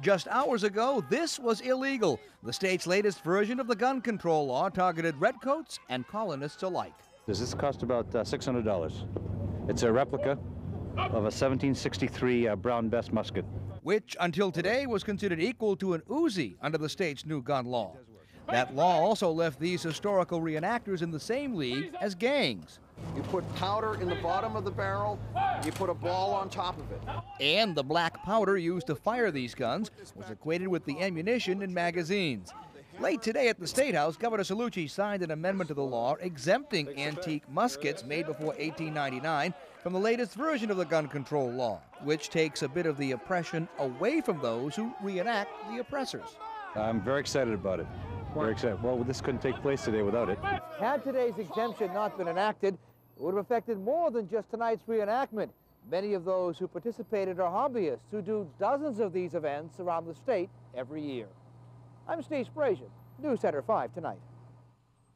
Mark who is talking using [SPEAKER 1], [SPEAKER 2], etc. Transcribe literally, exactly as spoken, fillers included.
[SPEAKER 1] Just hours ago, this was illegal. The state's latest version of the gun control law targeted redcoats and colonists alike.
[SPEAKER 2] Does this cost about uh, six hundred dollars? It's a replica of a seventeen sixty-three uh, Brown Bess musket,
[SPEAKER 1] which until today was considered equal to an Uzi under the state's new gun law. That law also left these historical reenactors in the same league as gangs.
[SPEAKER 3] You put powder in the bottom of the barrel, you put a ball on top of it.
[SPEAKER 1] And the black powder used to fire these guns was equated with the ammunition in magazines. Late today at the State House, Governor Cellucci signed an amendment to the law exempting antique muskets made before eighteen ninety-nine from the latest version of the gun control law, which takes a bit of the oppression away from those who reenact the oppressors.
[SPEAKER 2] I'm very excited about it. Very excited. Well, this couldn't take place today without it.
[SPEAKER 1] Had today's exemption not been enacted, it would have affected more than just tonight's reenactment. Many of those who participated are hobbyists who do dozens of these events around the state every year. I'm Steve Sprazian, News Center five Tonight.